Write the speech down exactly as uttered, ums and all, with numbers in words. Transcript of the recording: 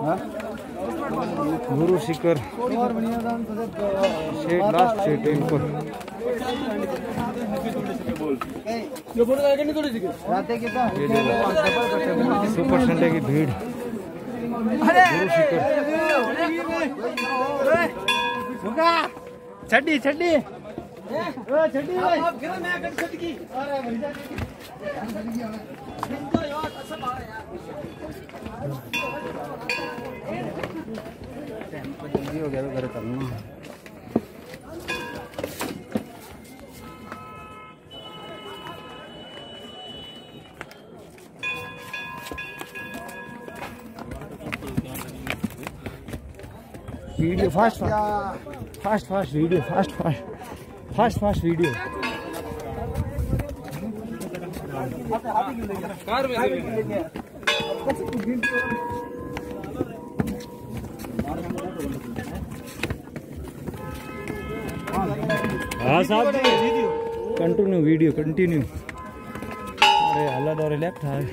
गुरु Shikhar shed last shed ऊपर super Sunday की भीड़। गुरु शिखर छड्डी छड्डी जल्दी हो गया तो घर करना। Video fast fast fast video fast fast fast fast video. हाँ साहब कंटिन्यू वीडियो कंटिन्यू। अरे हल्ला दौरे लेफ्ट है